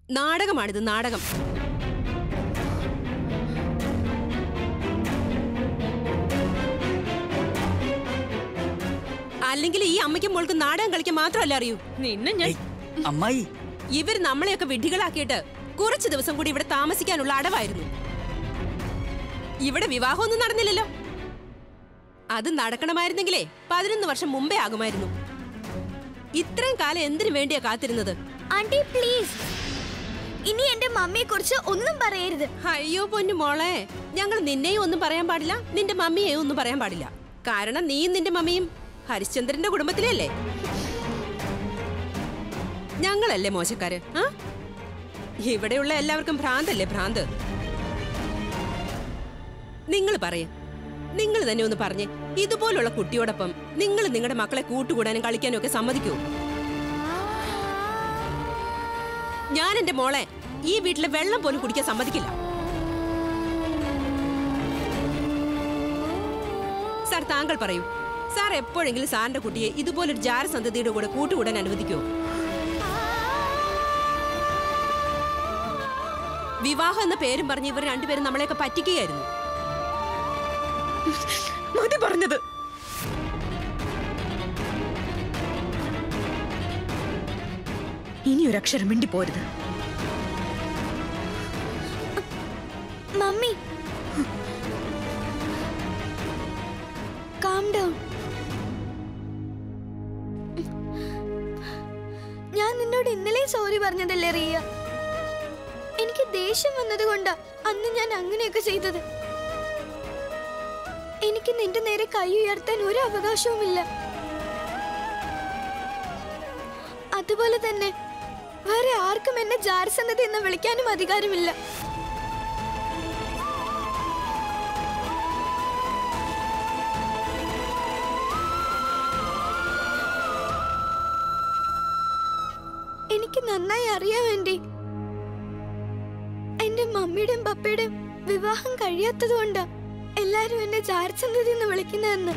നാടകമാണിത്, നാടകം. അല്ലെങ്കിൽ ഈ അമ്മയ്ക്കും മോൾക്ക് നാടകം കളിക്കാൻ മാത്രമല്ല അറിയൂ. നിന്നെ ഞാൻ അമ്മായി, ഇവർ നമ്മളെയൊക്കെ വിഡ്ഢികളാക്കിയിട്ട് കുറച്ചു ദിവസം കൂടി ഇവിടെ താമസിക്കാനുള്ള അടവായിരുന്നു. ഇവിടെ വിവാഹമൊന്നും നടന്നില്ലല്ലോ. അത് നടക്കണമായിരുന്നെങ്കിലേ 11 വർഷം മുമ്പേ ആകുമായിരുന്നു. ഇത്രയും കാലം എന്തിനു വേണ്ടിയാ കാത്തിരുന്നത്? ആന്റി പ്ലീസ്, ഇനി എന്റെ മമ്മിയെ കുറിച്ച് ഒന്നും പറയരുത്. അയ്യോ പൊന്നു മോളെ, ഞങ്ങൾ നിന്നെയും ഒന്നും പറയാൻ പാടില്ല, നിന്റെ മമ്മിയെയും ഒന്നും പറയാൻ പാടില്ല. കാരണം നീയും നിന്റെ മമ്മിയും ഹരിശ്ചന്ദ്രന്റെ കുടുംബത്തിലല്ലേ. ഞങ്ങളല്ലേ മോശക്കാര്? ഇവിടെയുള്ള എല്ലാവർക്കും ഭ്രാന്തല്ലേ, ഭ്രാന്ത്. നിങ്ങൾ പറയേ, നിങ്ങൾ തന്നെ ഒന്ന് പറഞ്ഞേ, ഇതുപോലുള്ള കുട്ടിയോടൊപ്പം നിങ്ങൾ നിങ്ങളുടെ മക്കളെ കൂട്ടുകൂടാനും കളിക്കാനും ഒക്കെ സമ്മതിക്കുമോ? ഞാൻ എന്റെ മോളെ ഈ വീട്ടിലെ വെള്ളം പോലും കുടിക്കാൻ സമ്മതിക്കില്ല. സാർ, താങ്കൾ പറയൂ, സാർ എപ്പോഴെങ്കിലും സാറിന്റെ കുട്ടിയെ ഇതുപോലൊരു ജാരസന്തതിയുടെ കൂടെ കൂട്ടുകൂടാൻ അനുവദിക്കുമോ? വിവാഹം എന്ന പേരും പറഞ്ഞ് ഇവർ രണ്ടുപേരും നമ്മളെയൊക്കെ പറ്റിക്കുകയായിരുന്നു. മതി പറഞ്ഞത്. ഇനി ഒരു അക്ഷരം മിണ്ടി പോരുത്. Mummy, calm down. ഞാൻ നിന്നോട് ഇന്നലെ സോറി പറഞ്ഞതല്ലേ റിയ? എനിക്ക് ദേഷ്യം വന്നതുകൊണ്ടാ അന്ന് ഞാൻ അങ്ങനെയൊക്കെ ചെയ്തത്. എനിക്ക് നിന്റെ നേരെ കൈ ഉയർത്താൻ ഒരു അവകാശവുമില്ല. അതുപോലെ തന്നെ വേറെ ആർക്കും എന്നെ ജാരസന്തതി എന്ന് വിളിക്കാനും അധികാരമില്ല. എനിക്ക് നന്നായി അറിയാൻ വേണ്ടി എന്റെ മമ്മിയുടെയും പപ്പയുടെയും വിവാഹം കഴിയാത്തത് കൊണ്ടാ എല്ലാരും എന്നെ ജാരസന്തതി എന്ന് വിളിക്കുന്നതെന്ന്.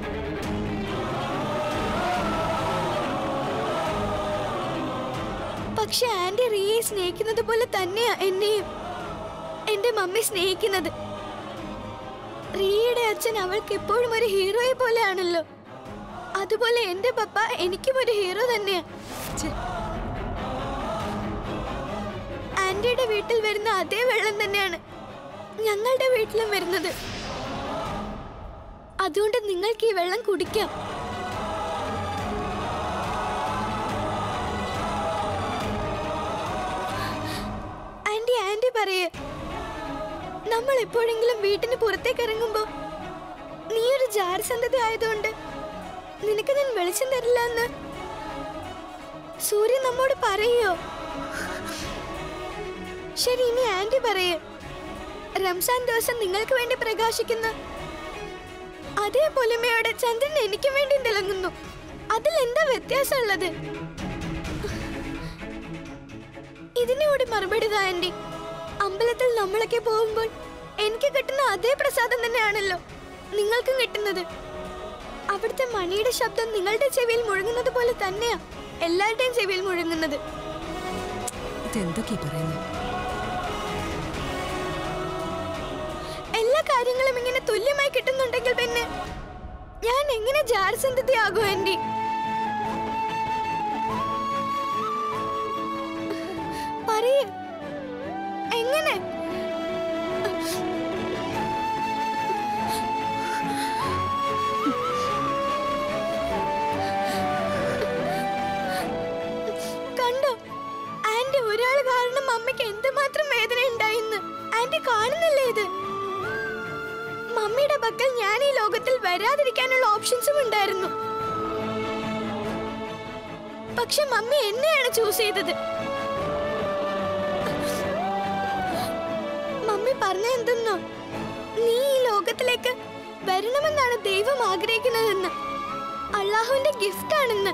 പക്ഷെ ആന്റി റിയയെ സ്നേഹിക്കുന്നത് പോലെ തന്നെയാ എന്നെയും എന്റെ മമ്മി സ്നേഹിക്കുന്നത്. റിയയുടെ അച്ഛൻ അവൾക്ക് എപ്പോഴും ഒരു ഹീറോയെ പോലെയാണല്ലോ, അതുപോലെ എന്റെ പപ്പ എനിക്കും ഒരു ഹീറോ തന്നെയാ. ആന്റിയുടെ വീട്ടിൽ വരുന്ന അതേ വെള്ളം തന്നെയാണ് ഞങ്ങളുടെ വീട്ടിലും വരുന്നത്. അതുകൊണ്ട് നിങ്ങൾക്ക് ഈ വെള്ളം കുടിക്കാം. ആന്റി, ആന്റി പറയേ, നമ്മൾ എപ്പോഴെങ്കിലും വീട്ടിന് പുറത്തേക്ക് ഇറങ്ങുമ്പോ നീ ഒരു ജാരസന്തതി ആയതുകൊണ്ട് നിനക്ക് ഞാൻ വെളിച്ചം തരില്ല എന്ന് സൂര്യൻ നമ്മോട് പറയോ? ശരി, ഇനി ആന്റി പറയേ, റംസാൻ ദിവസം നിങ്ങൾക്ക് വേണ്ടി പ്രകാശിക്കുന്ന അതേ പൊലിമയോടെ ചന്ദ്രൻ എനിക്ക് വേണ്ടി തിളങ്ങുന്നു. അതിൽ എന്താ വ്യത്യാസമുള്ളത്? ഇതിനോട് മറുപടി താ ആന്റി. അമ്പലത്തിൽ നമ്മളൊക്കെ പോകുമ്പോൾ എനിക്ക് കിട്ടുന്ന അതേ പ്രസാദം തന്നെയാണല്ലോ നിങ്ങൾക്കും കിട്ടുന്നത്. അവിടുത്തെ മണിയുടെ ശബ്ദം നിങ്ങളുടെ ചെവിയിൽ മുഴങ്ങുന്നത് പോലെ തന്നെയാ എല്ലാവരുടെയും ചെവിയിൽ മുഴങ്ങുന്നത്. ഇതെന്തൊക്കെയാ പറയുന്നത്? എല്ലാ കാര്യങ്ങളും ഇങ്ങനെ തുല്യമായി കിട്ടുന്നുണ്ടെങ്കിൽ പിന്നെ ഞാൻ എങ്ങനെ ജാരസന്തതി ആകും ആന്റി? പറയേ, എങ്ങനെ? കണ്ടോ ആന്റി, ഒരാൾ കാരണം അമ്മയ്ക്ക് എന്തുമാത്രം വേദന ഉണ്ടായിന്ന് ആന്റി കാണുന്നില്ലേ? ഇത് മമ്മിയുടെ പക്കൽ ഞാൻ ഈ ലോകത്തിൽ വരാതിരിക്കാനുള്ള ഓപ്ഷൻസും ഉണ്ടായിരുന്നു. പക്ഷെ മമ്മി എന്നെയാണ് ചൂസ് ചെയ്തത്. മമ്മി പറഞ്ഞ എന്തെന്നോ, നീ ഈ ലോകത്തിലേക്ക് വരണമെന്നാണ് ദൈവം ആഗ്രഹിക്കുന്നതെന്ന്, അള്ളാഹുവിന്റെ ഗിഫ്റ്റ് ആണെന്ന്.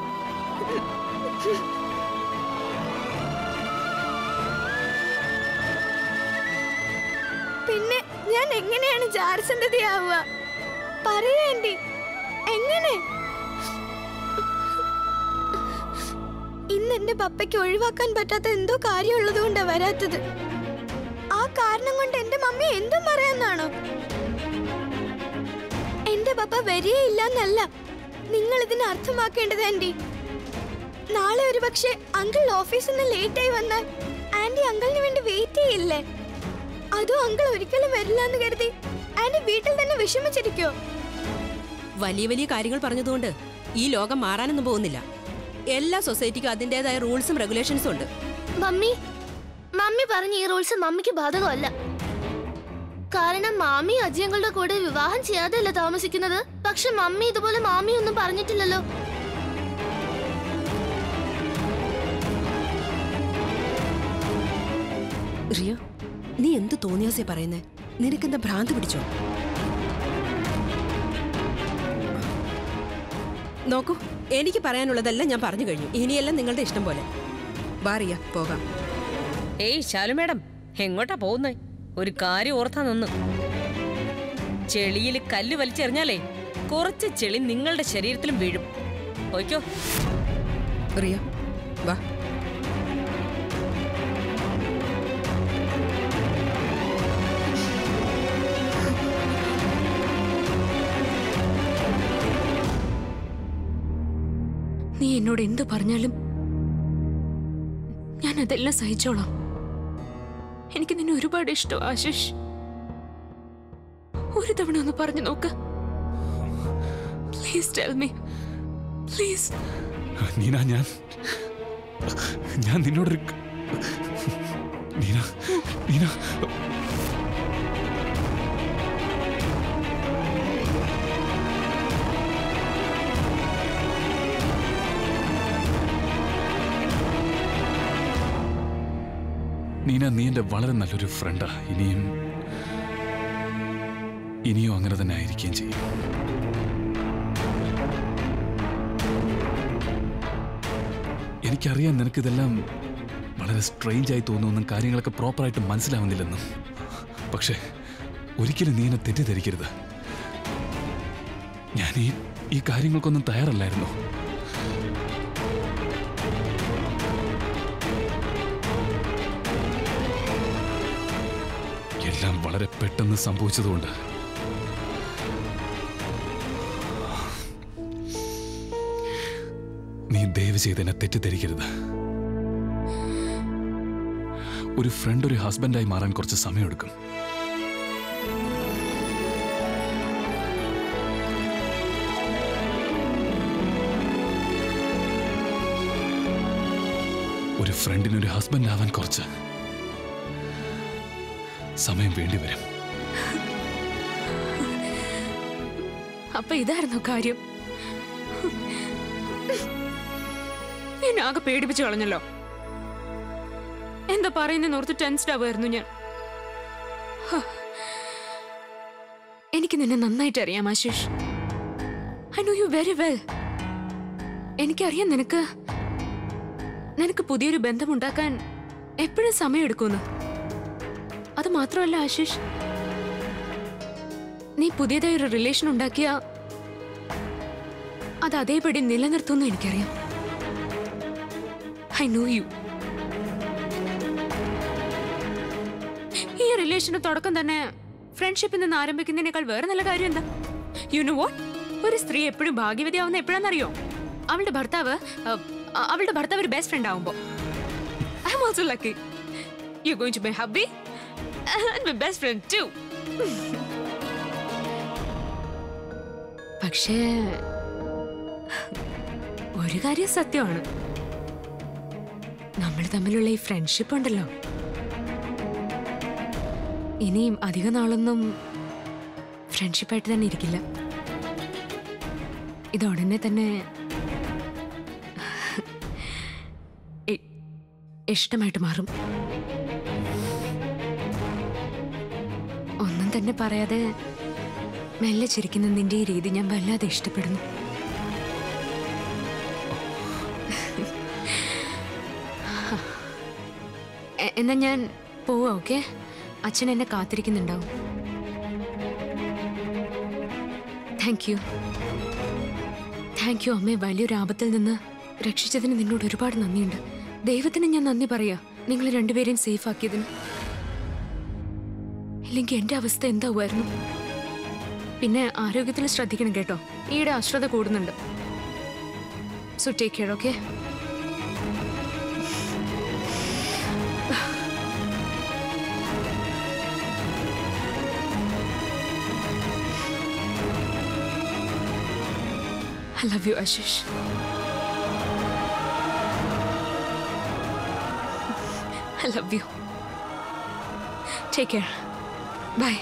പിന്നെ ഞാൻ എങ്ങനെയാണ് ജാരസന്തതി ആവുക? പറയൂ ആന്റി, എങ്ങനെ? ഇന്ന് എന്റെ പപ്പയ്ക്ക് ഒഴിവാക്കാൻ പറ്റാത്ത എന്തോ കാര്യമുള്ളത് കൊണ്ടാ വരാത്തത്. ആ കാരണം കൊണ്ട് എന്റെ മമ്മി എന്തും പറയാന്നാണോ? എന്റെ പപ്പ വരികയില്ല എന്നല്ല നിങ്ങൾ ഇതിനെ അർത്ഥമാക്കേണ്ടത് ആന്റി. നാളെ ഒരു പക്ഷെ അങ്കിൾ ഓഫീസിൽ നിന്ന് ലേറ്റ് ആയി വന്നാൽ ആന്റി അങ്കിളിന് വേണ്ടി വെയിറ്റ് ചെയ്യില്ലേ? അതും അങ്കിൾ ഒരിക്കലും വരില്ല എന്ന് കരുതി ആന്റി വീട്ടിൽ തന്നെ വിഷമിച്ചിരിക്കോ? വലിയ വലിയ കാര്യങ്ങൾ പറഞ്ഞതുകൊണ്ട് ഈ ലോകം മാറാനൊന്നും പോകുന്നില്ല. എല്ലാ സൊസൈറ്റിക്കും അതിൻ്റെതായ റൂൾസും റെഗുലേഷൻസും ഉണ്ട്. മമ്മി പറഞ്ഞ ഈ റൂൾസ് മമ്മിക്ക് ബാധകമല്ല. കാരണം മാമി അജിയങ്ങളുടെ കൂടെ വിവാഹം ചെയ്യാതെയല്ല താമസിക്കുന്നത്. പക്ഷെ മമ്മി ഇതുപോലെ മാമി ഒന്നും പറഞ്ഞിട്ടില്ലല്ലോ. റിയ, നീ എന്ത് തോന്നിയാസേ പറയുന്നേ? നിനക്കെന്താ ഭ്രാന്ത് പിടിച്ചോ? നോക്കൂ, എനിക്ക് പറയാനുള്ളതെല്ലാം ഞാൻ പറഞ്ഞു കഴിഞ്ഞു. ഇനിയെല്ലാം നിങ്ങളുടെ ഇഷ്ടം പോലെ. ബാറിയ പോകാം. ഏയ് ശാലു മേഡം, എങ്ങോട്ടാ പോകുന്നേ? ഒരു കാര്യം ഓർത്താ നിന്ന്. ചെളിയിൽ കല്ല് വലിച്ചെറിഞ്ഞാലേ കുറച്ച് ചെളി നിങ്ങളുടെ ശരീരത്തിലും വീഴും. ഓയ്ക്കോ റിയ, വാ. നീ എന്നോട് എന്ത് പറഞ്ഞാലും ഞാൻ അതെല്ലാം സഹിച്ചോളാം. എനിക്ക് നിന്നെ ഒരുപാട് ഇഷ്ടം ആശിഷ്. ഒരു തവണ ഒന്ന് പറഞ്ഞു നോക്ക്. Please tell me, please. Neena, ഞാൻ നിന്നോടൊരു നീന നീന നീന, നീ എന്റെ വളരെ നല്ലൊരു ഫ്രണ്ടാ. ഇനിയും അങ്ങനെ തന്നെ ആയിരിക്കുകയും ചെയ്യും. എനിക്കറിയാം നിനക്കിതെല്ലാം വളരെ സ്ട്രേഞ്ച് ആയി തോന്നുമെന്നും കാര്യങ്ങളൊക്കെ പ്രോപ്പറായിട്ട് മനസ്സിലാവുന്നില്ലെന്നും. പക്ഷെ ഒരിക്കലും നീ എന്നെ തെറ്റിദ്ധരിക്കരുത്. ഞാൻ ഈ കാര്യങ്ങൾക്കൊന്നും തയ്യാറല്ലായിരുന്നു. എല്ലാം വളരെ പെട്ടെന്ന് സംഭവിച്ചതുകൊണ്ട് നീ ദയവ് ചെയ്ത് എന്നെ തെറ്റിദ്ധരിക്കരുത്. ഒരു ഫ്രണ്ട് ഒരു ഹസ്ബൻഡായി മാറാൻ കുറച്ച് സമയമെടുക്കും. ഒരു ഫ്രണ്ടിനൊരു ഹസ്ബൻഡ് ആവാൻ കുറച്ച് സമയം വേണ്ടിവരും. അപ്പൊ ഇതായിരുന്നു കാര്യം. എന്നെ ആകെ പേടിപ്പിച്ചു കളഞ്ഞല്ലോ. എന്താ പറയുന്നതെന്ന് ഓർത്ത് ടെൻസ്ഡ് ആവുമായിരുന്നു ഞാൻ. എനിക്ക് നിന്നെ നന്നായിട്ട് അറിയാം Ashish. I know you very well. എനിക്കറിയാം നിനക്ക് പുതിയൊരു ബന്ധമുണ്ടാക്കാൻ എപ്പോഴും സമയമെടുക്കുമെന്ന്. അത് മാത്രമല്ല ആശിഷ്, നീ പുതിയതായി ഒരു റിലേഷൻ ഉണ്ടാക്കിയ അത് അതേപടി നിലനിർത്തുമെന്ന് എനിക്കറിയാം. I know you. ഈ റിലേഷന് തുടക്കം തന്നെ ഫ്രണ്ട്ഷിപ്പിൽ നിന്ന് ആരംഭിക്കുന്നതിനേക്കാൾ വേറെ നല്ല കാര്യം എന്താ? You know what? ഒരു സ്ത്രീ എപ്പോഴും ഭാഗ്യവതിയാവുന്ന എപ്പോഴാണെന്നറിയോ? അവളുടെ ഭർത്താവ് ഒരു ബെസ്റ്റ് ഫ്രണ്ട് ആവുമ്പോ. I am also lucky. You going to be happy and my best friend too. പക്ഷേ ഒരു കാര്യം സത്യമാണ്, നമ്മൾ തമ്മിലുള്ള ഈ ഫ്രണ്ട്ഷിപ്പ് ഉണ്ടല്ലോ, ഇനിയും അധിക നാളൊന്നും ഫ്രണ്ട്ഷിപ്പായിട്ട് തന്നെ ഇരിക്കില്ല. ഇത് ഉടനെ തന്നെ ഇഷ്ടമായിട്ട് മാറും. ഒന്നും തന്നെ പറയാതെ മെല്ലെ ചിരിക്കുന്ന നിന്റെ ഈ രീതി ഞാൻ വല്ലാതെ ഇഷ്ടപ്പെടുന്നു. എന്നാ ഞാൻ പോവാ. ഓക്കെ, അച്ഛൻ എന്നെ കാത്തിരിക്കുന്നുണ്ടാവും. താങ്ക് യു അമ്മേ. വലിയൊരു ആപത്തിൽ നിന്ന് രക്ഷിച്ചതിന് നിന്നോട് ഒരുപാട് നന്ദിയുണ്ട്. ദൈവത്തിന് ഞാൻ നന്ദി പറയാ, നിങ്ങൾ രണ്ടുപേരെയും സേഫ് ആക്കിയതിന്. ഇല്ലെങ്കിൽ എന്റെ അവസ്ഥ എന്താവുമായിരുന്നു? പിന്നെ ആരോഗ്യത്തിൽ ശ്രദ്ധിക്കണം കേട്ടോ, ഈയിടെ അശ്രദ്ധ കൂടുന്നുണ്ട്. So take care, okay? I love you, Ashish. I love you. Take care. Bye.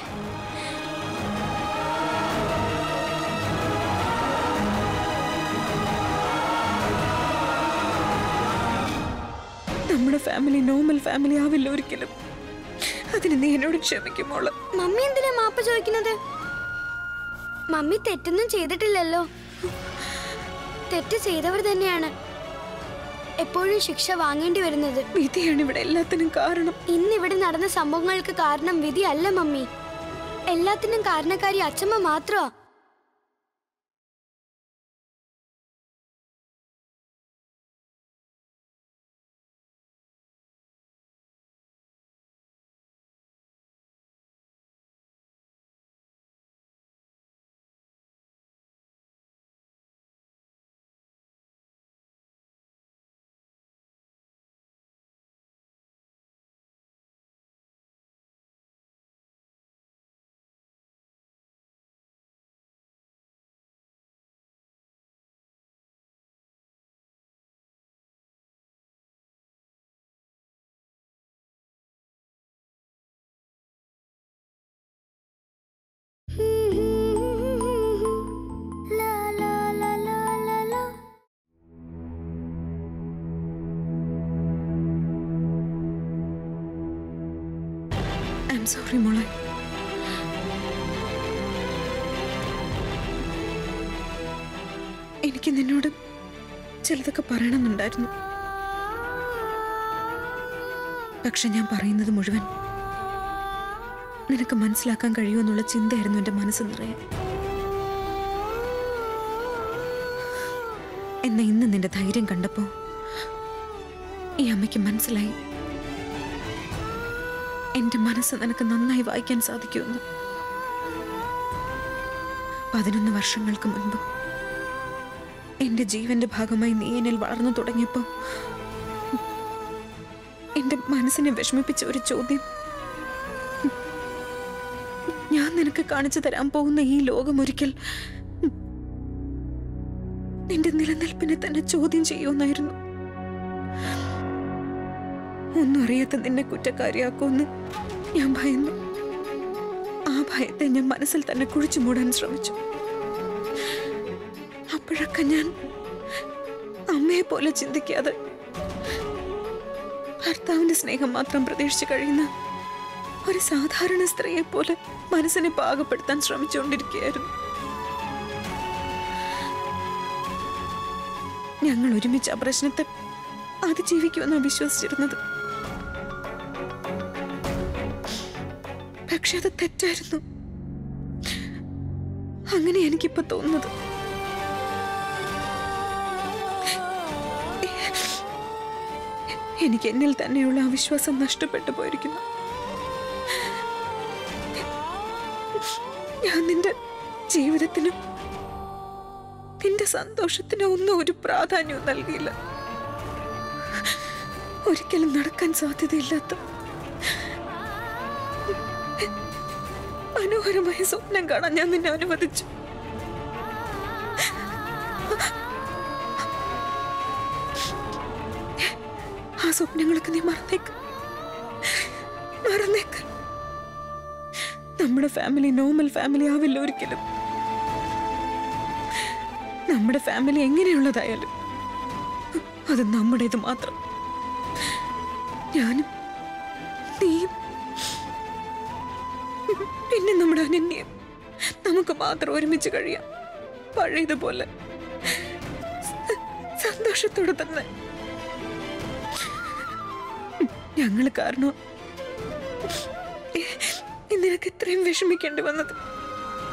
നമ്മുടെ ഫാമിലി നോർമൽ ഫാമിലി ആവില്ല ഒരിക്കലും. അതിന് നീ എന്നോട് ക്ഷമിക്കുമോള്. മമ്മി എന്തിനാ മാപ്പ് ചോദിക്കുന്നത്? മമ്മി തെറ്റൊന്നും ചെയ്തിട്ടില്ലല്ലോ. തെറ്റ് ചെയ്തവർ തന്നെയാണ് എപ്പോഴും ശിക്ഷ വാങ്ങേണ്ടി വരുന്നത്. വിധിയാണ് ഇവിടെ എല്ലാത്തിനും കാരണം. ഇന്നിവിടെ നടന്ന സംഭവങ്ങൾക്ക് കാരണം വിധി അല്ല മമ്മി. എല്ലാത്തിനും കാരണക്കാരി അച്ഛമ്മ മാത്രമാ. I'm sorry മോളെ. എനിക്ക് നിന്നോട് ചിലതൊക്കെ പറയണമെന്നുണ്ടായിരുന്നു. പക്ഷെ ഞാൻ പറയുന്നത് മുഴുവൻ നിനക്ക് മനസ്സിലാക്കാൻ കഴിയുമെന്നുള്ള ചിന്തയായിരുന്നു എൻ്റെ മനസ്സ് നിറയെ. എന്നാ ഇന്ന് നിന്റെ ധൈര്യം കണ്ടപ്പോ ഈ അമ്മയ്ക്ക് മനസ്സിലായി എന്റെ മനസ്സ് നിനക്ക് നന്നായി വായിക്കാൻ സാധിക്കുമെന്ന്. 11 വർഷങ്ങൾക്ക് മുൻപ് എന്റെ ജീവന്റെ ഭാഗമായി നീ എന്നിൽ വളർന്നു തുടങ്ങിയപ്പോ എന്റെ മനസ്സിനെ വിഷമിപ്പിച്ച ഒരു ചോദ്യം, ഞാൻ നിനക്ക് കാണിച്ചു തരാൻ പോകുന്ന ഈ ലോകം ഒരിക്കൽ നിന്റെ നിലനിൽപ്പിനെ തന്നെ ചോദ്യം ചെയ്യുമെന്നായിരുന്നു. ഒന്നും അറിയാത്ത നിന്നെ കുറ്റക്കാരിയാക്കുമെന്ന് ഞാൻ ഭയന്നു. ആ ഭയത്തെ ഞാൻ മനസ്സിൽ തന്നെ കുഴിച്ചു മൂടാൻ ശ്രമിച്ചു. അപ്പോഴൊക്കെ ഞാൻ അമ്മയെ പോലെ ചിന്തിക്കാതെ ഭർത്താവിന്റെ സ്നേഹം മാത്രം പ്രതീക്ഷിച്ച് കഴിയുന്ന ഒരു സാധാരണ സ്ത്രീയെ പോലെ മനസ്സിനെ പാകപ്പെടുത്താൻ ശ്രമിച്ചുകൊണ്ടിരിക്കുകയായിരുന്നു. ഞങ്ങൾ ഒരുമിച്ച് ആ പ്രശ്നത്തെ അതിജീവിക്കുമെന്നാണ് വിശ്വസിച്ചിരുന്നത്. പക്ഷെ അത് തെറ്റായിരുന്നു. അങ്ങനെ എനിക്കിപ്പോ തോന്നുന്നത്. എനിക്ക് എന്നിൽ തന്നെയുള്ള ആ വിശ്വാസം നഷ്ടപ്പെട്ടു പോയിരിക്കുന്നു. ഞാൻ നിന്റെ ജീവിതത്തിനും നിന്റെ സന്തോഷത്തിനും ഒന്നും ഒരു പ്രാധാന്യവും നൽകിയില്ല. ഒരിക്കലും നടക്കാൻ സാധ്യതയില്ലാത്ത മനോഹരമായ സ്വപ്നം കാണാൻ ഞാൻ നിന്നെ അനുവദിച്ചു. ആ സ്വപ്നങ്ങളൊക്കെ നീ മറന്നേക്ക്. നമ്മുടെ ഫാമിലി നോർമൽ ഫാമിലി ആവില്ല ഒരിക്കലും. നമ്മുടെ ഫാമിലി എങ്ങനെയുള്ളതായാലും അത് നമ്മുടേത് മാത്രം. ഞാനും നീയും പിന്നെ നമ്മുടെ അനന്യം, നമുക്ക് മാത്രം ഒരുമിച്ച് കഴിയാം. പഴയതുപോലെ സന്തോഷത്തോടെ തന്നെ. ഞങ്ങൾ കാരണം നിനക്ക് ഇത്രയും വിഷമിക്കേണ്ടി വന്നത്.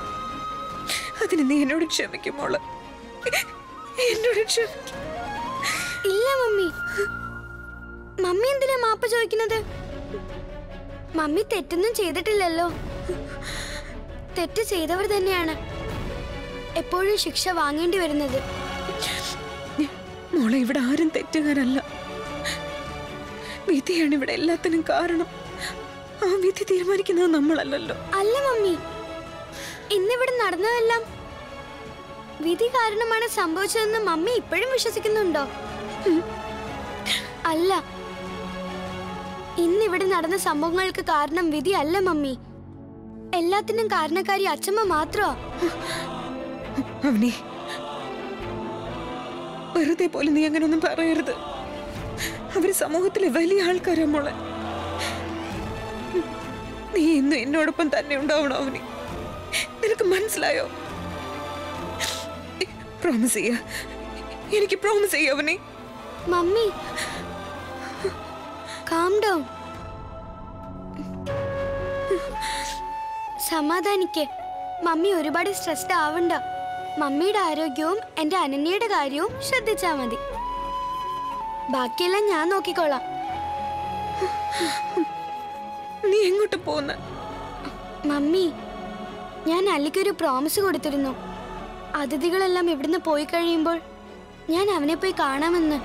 അതിന് നീ എന്നോട് ക്ഷമിക്കുമോള്, എന്നോട് ക്ഷമിക്കും. ഇല്ല മമ്മി. മമ്മി എന്തിനാ മാപ്പ് ചോദിക്കുന്നത്? മമ്മി തെറ്റൊന്നും ചെയ്തിട്ടില്ലല്ലോ. തെറ്റ് ചെയ്തവർ തന്നെയാണ് എപ്പോഴും ശിക്ഷ വാങ്ങേണ്ടി വരുന്നത്. മോളെ, ഇവിടെ ആരും തെറ്റുകാരല്ല. വിധിയാണ് ഇവിടെ എല്ലാത്തിനും കാരണം. ആ വിധി തീരുമാനിക്കുന്നത് നമ്മളല്ലല്ലോ. അല്ല മമ്മി, ഇന്നിവിടെ നടന്നതെല്ലാം വിധി കാരണമാണ് സംഭവിച്ചതെന്ന് മമ്മി ഇപ്പോഴും വിശ്വസിക്കുന്നുണ്ടോ? അല്ല, ഇന്നിവിടെ നടന്ന സംഭവങ്ങൾക്ക് കാരണം വിധി അല്ല മമ്മി. എല്ലാത്തിനും കാരണക്കാരി അച്ഛമ്മ മാത്രമാ. അവനെ വെറുതെ പോലെ നീ അങ്ങനൊന്നും പറയരുത്. അവര് സമൂഹത്തിലെ വലിയ ആൾക്കാരാ മോളെ. നീ ഇന്നും എന്നോടൊപ്പം തന്നെ ഉണ്ടാവണം അവനെ. നിനക്ക് മനസ്സിലായോ? പ്രോമിസ് ചെയ്യ, എനിക്ക് പ്രോമിസ് ചെയ്യ അവനെ. Mummy, calm down. സമാധാനിക്ക്. മമ്മി ഒരുപാട് സ്ട്രെസ്ഡ് ആവണ്ട. മമ്മിയുടെ ആരോഗ്യവും എന്റെ അനന്യയുടെ കാര്യവും ശ്രദ്ധിച്ചാ മതി. ബാക്കിയെല്ലാം ഞാൻ നോക്കിക്കോളാം. നീ എങ്ങോട്ട് പോന്ന? മമ്മി, ഞാൻ അല്ലിക്കൊരു പ്രോമിസ് കൊടുത്തിരുന്നു. അതിഥികളെല്ലാം ഇവിടുന്ന് പോയി കഴിയുമ്പോൾ ഞാൻ അവനെ പോയി കാണാമെന്ന്.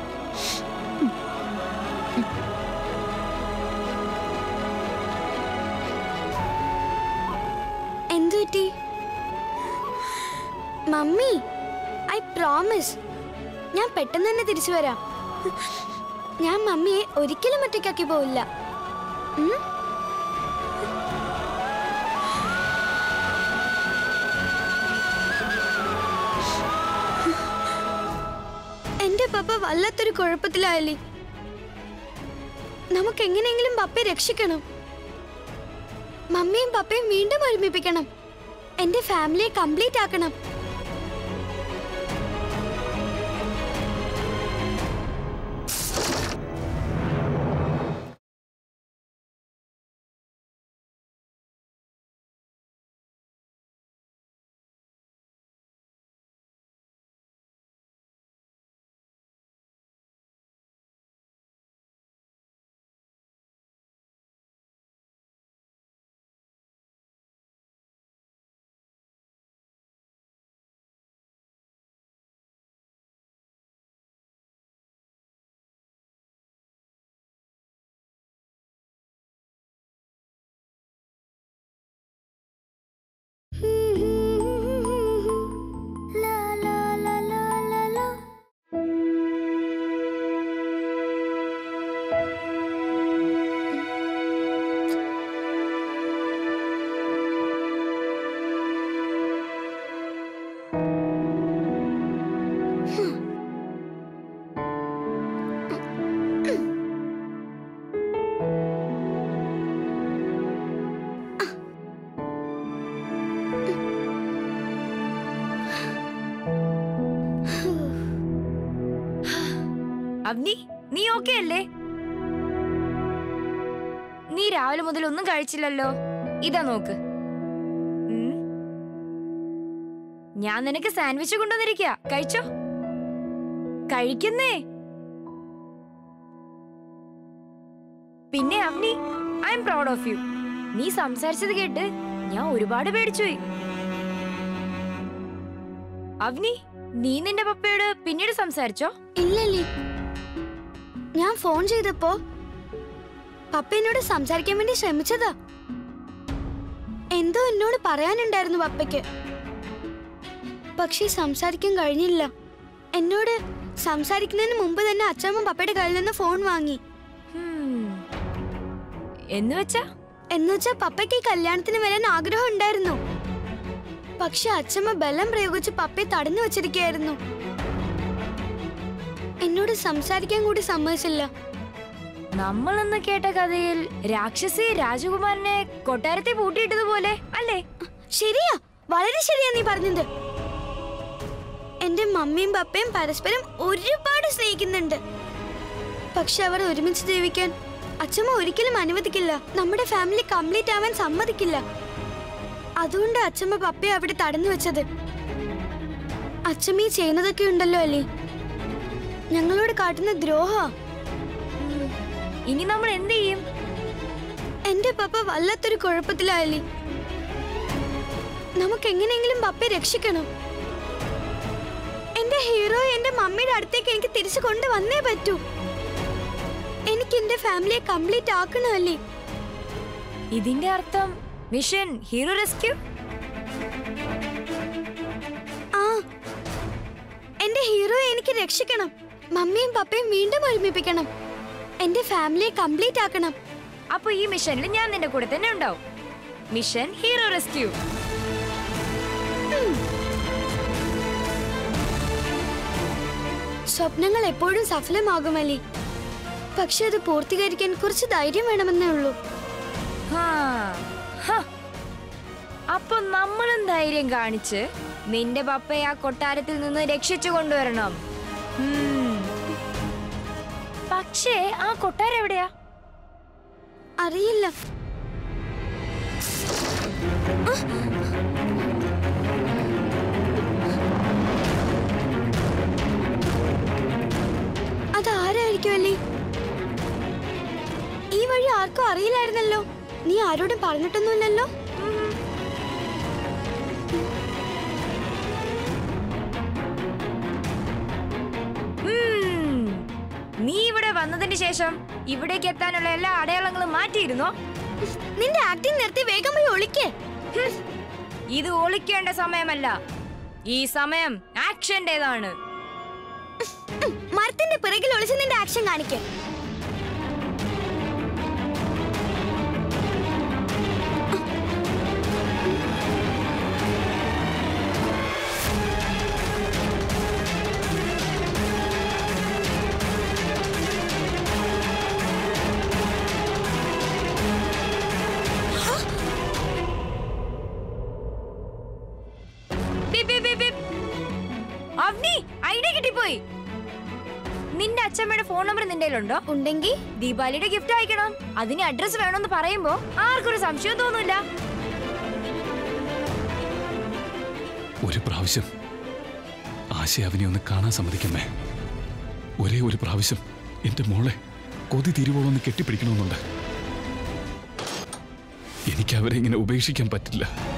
എന്തു പറ്റി? Mummy, I promise. ഞാൻ പെട്ടെന്ന് തന്നെ തിരിച്ചു വരാം. ഞാൻ മമ്മിയെ ഒരിക്കലും ഒറ്റയ്ക്കാക്കി പോവില്ല. എന്റെ പപ്പ വല്ലാത്തൊരു കുഴപ്പത്തിലായല്ലേ. നമുക്ക് എങ്ങനെയെങ്കിലും പപ്പയെ രക്ഷിക്കണം. മമ്മിയും പപ്പയും വീണ്ടും ഒരുമിപ്പിക്കണം. എന്റെ ഫാമിലിയെ കംപ്ലീറ്റ് ആക്കണം. അവനി, നീ ഓക്കെ അല്ലേ? നീ രാവിലെ മുതൽ ഒന്നും കഴിച്ചില്ലല്ലോ. ഇതാ നോക്ക്. ഞാൻ നിനക്ക് സാൻഡ്വിച്ച് കൊണ്ടുവന്നിരിക്കുക. കഴിച്ചോ, കഴിക്കുന്നേ. പിന്നെ Avani, I am proud of you. നീ സംസാരിച്ചത് കേട്ട് ഞാൻ ഒരുപാട് പേടിച്ചുപോയി. അവനി, നീ നിന്റെ പപ്പയോട് പിന്നീട് സംസാരിച്ചോ? ഇല്ലല്ലേ. ഞാൻ ഫോൺ ചെയ്തപ്പോ പപ്പ എന്നോട് സംസാരിക്കാൻ വേണ്ടി ശ്രമിച്ചതാ. എന്തോ എന്നോട് പറയാനുണ്ടായിരുന്നു പപ്പയ്ക്ക്. പക്ഷെ സംസാരിക്കാൻ കഴിഞ്ഞില്ല. എന്നോട് സംസാരിക്കുന്നതിന് മുമ്പ് തന്നെ അച്ഛമ്മ പപ്പയുടെ കയ്യിൽ നിന്ന് ഫോൺ വാങ്ങി. എന്നുവെച്ചാ പപ്പയ്ക്ക് ഈ കല്യാണത്തിന് വരാൻ ആഗ്രഹം ഉണ്ടായിരുന്നു. പക്ഷെ അച്ഛമ്മ ബലം പ്രയോഗിച്ച് പപ്പയെ തടഞ്ഞു വെച്ചിരിക്കുകയായിരുന്നു. എന്നോട് സംസാരിക്കാൻ കൂടി സമ്മതിച്ചില്ല. നമ്മളെന്ന് കേട്ട കഥയിൽ രാക്ഷസി രാജകുമാരനെ കൊട്ടാരത്തെ പൂട്ടിയിട്ടതുപോലെ അല്ലേ? ശരിയാ, വളരെ ശരിയാ നീ പറഞ്ഞത്. എന്റെ മമ്മിയും പപ്പയും പരസ്പരം ഒരുപാട് സ്നേഹിക്കുന്നുണ്ട്. പക്ഷെ അവർ ഒരുമിച്ച് ജീവിക്കാൻ അച്ഛമ്മ ഒരിക്കലും അനുവദിക്കില്ല. നമ്മുടെ ഫാമിലി കംപ്ലീറ്റ് ആവാൻ സമ്മതിക്കില്ല. അതുകൊണ്ട് അച്ഛമ്മ പപ്പയെ അവിടെ തടഞ്ഞു വെച്ചത്. അച്ഛമ്മ ഈ ചെയ്യുന്നതൊക്കെ ഉണ്ടല്ലോ അല്ലേ, ഞങ്ങളോട് കാട്ടുന്ന ദ്രോഹ. ഇനി നമ്മൾ എന്ത് ചെയ്യും? എന്റെ പപ്പ വല്ലാത്തൊരു കുഴപ്പത്തിലായല്ലേ. നമുക്ക് എങ്ങനെയെങ്കിലും പപ്പയെ രക്ഷിക്കണം. എന്റെ ഹീറോയെ എന്റെ മമ്മിയുടെ അടുത്തേക്ക് എനിക്ക് തിരിച്ചു കൊണ്ടുവന്നേ പറ്റൂ. എനിക്ക് എന്റെ ഫാമിലിയെ കംപ്ലീറ്റ് ആക്കണമല്ലേ. ഇതിന്റെ അർത്ഥം മിഷൻ ഹീറോ റെസ്ക്യൂ? ആ, എന്റെ ഹീറോയെ എനിക്ക് രക്ഷിക്കണം. മമ്മിയും പപ്പയും വീണ്ടും ഒരുമിപ്പിക്കണം. എന്റെ ഫാമിലിയെ കംപ്ലീറ്റ് ആക്കണം. അപ്പൊ ഈ മിഷനിൽ ഞാൻ നിന്റെ കൂടെ തന്നെ ഉണ്ടാവും. Mission hero rescue. സ്വപ്നങ്ങൾ എപ്പോഴും സഫലമാകുമല്ലേ. പക്ഷെ അത് പൂർത്തീകരിക്കാൻ കുറച്ച് ധൈര്യം വേണമെന്നേ ഉള്ളൂ. അപ്പൊ നമ്മളും ധൈര്യം കാണിച്ച് നിന്റെ പപ്പയെ ആ കൊട്ടാരത്തിൽ നിന്ന് രക്ഷിച്ചു കൊണ്ടുവരണം. പക്ഷേ ആ കൊട്ടാരം എവിടെയാ? അറിയില്ല. അതാരായിരിക്കുമല്ലേ? ഈ വഴി ആർക്കും അറിയില്ലായിരുന്നല്ലോ. നീ ആരോടും പറഞ്ഞിട്ടൊന്നുമില്ലല്ലോ. നീ ഇവിടെ വന്നതിന് ശേഷം ഇവിടേക്ക് എത്താനുള്ള എല്ലാ അടയാളങ്ങളും മാറ്റിയിരുന്നോ? നിന്റെ ആക്ടിങ് നിർത്തി വേഗം പോയി ഒളിക്കേ. ഇത് ഒളിക്കേണ്ട സമയമല്ല. ഈ സമയം ആക്ഷന്റേതാണ്. മരത്തിന്റെ പിറകിൽ ഒളിച്ച് നിന്റെ ആക്ഷൻ കാണിക്കേ. ഐഡിയ കിട്ടിപ്പോയി. നിന്റെ അച്ഛമ്മയുടെ ഫോൺ നമ്പർ നിന്റെ കയ്യിലുണ്ടോ? ഉണ്ടെങ്കിൽ ദീപാവലിയുടെ ഗിഫ്റ്റ് അയക്കണം. അതിന് അഡ്രസ് വേണമെന്ന് പറയുമ്പോ ആർക്കൊരു സംശയം തോന്നില്ല. ഒരു പ്രാവശ്യം ആശയ അവനെ ഒന്ന് കാണാൻ സമ്മതിക്കമ്മേ. ഒരേ ഒരു പ്രാവശ്യം എന്റെ മോളെ കൊതി തിരുവോളം ഒന്ന് കെട്ടിപ്പിടിക്കണമെന്നുണ്ട്. എനിക്ക് അവരെ ഇങ്ങനെ ഉപേക്ഷിക്കാൻ പറ്റില്ല.